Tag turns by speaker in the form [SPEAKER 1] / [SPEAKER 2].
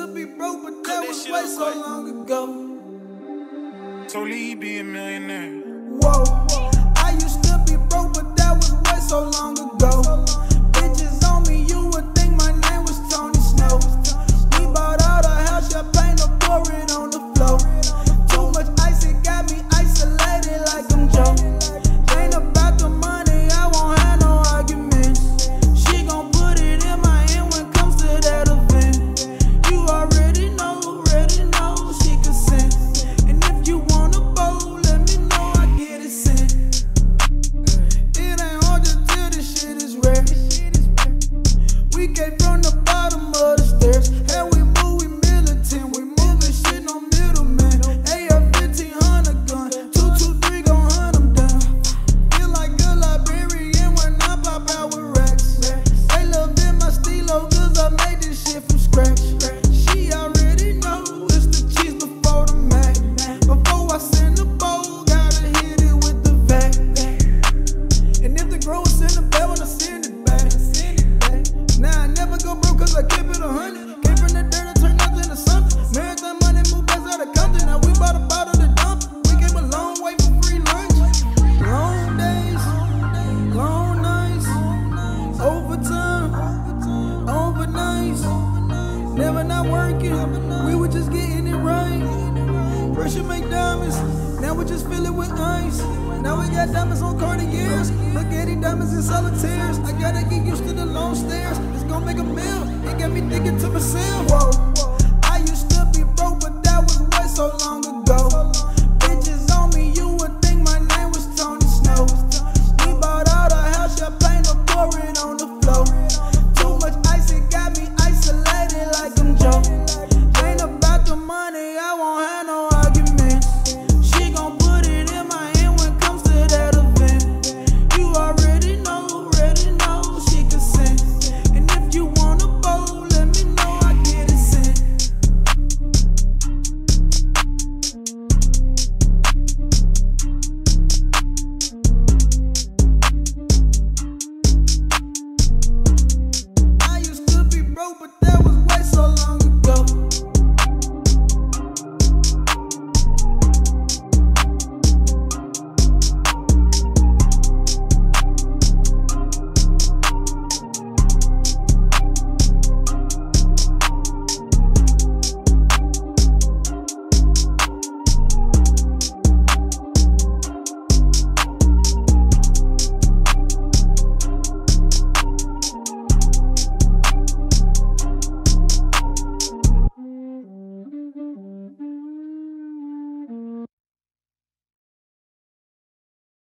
[SPEAKER 1] to be broke, but that was way so long ago.
[SPEAKER 2] Totally he be a millionaire.
[SPEAKER 1] Whoa, I used to be broke, but that was way so long ago. Bitches on me, you would think my name was Tony Snow. We bought all the house, champagne, to pour it on the floor. Too much ice, it got me isolated like I'm Joe. Ain't about the money, I won't have no arguments. She gon' put it in my hand when it comes to that event. You already know, she consent. And if you wanna bowl, let me know, I get it sent. It ain't hard to tell this shit is rare. We came from the bottom of the stairs, and we move, we militant. We moving shit, no middleman. AR-1500 gun, 223 gon' hunt them down. Feel like a Liberian when I pop out with racks. They love in my stilo, cause I made this shit from scratch. She already know it's the cheese before the mac. Before I send the bowl, gotta hit it with the vac. And if the growers in the bed, when I send it back. Now I never go broke cause I keep it 100. Came from the dirt, I turned nothing to something. Marathon money, move back out of Compton. Now we bought a bottle to dump. We came a long way for free lunch. Long days, long nights, overtime, overnights. Never not working, we were just getting it right. Pressure make diamonds, now we just fill it with ice. Now we got diamonds on Cartiers, look at these diamonds in solitaires. I gotta get used to the long stairs, it's gonna make a meal. It got me thinking to myself.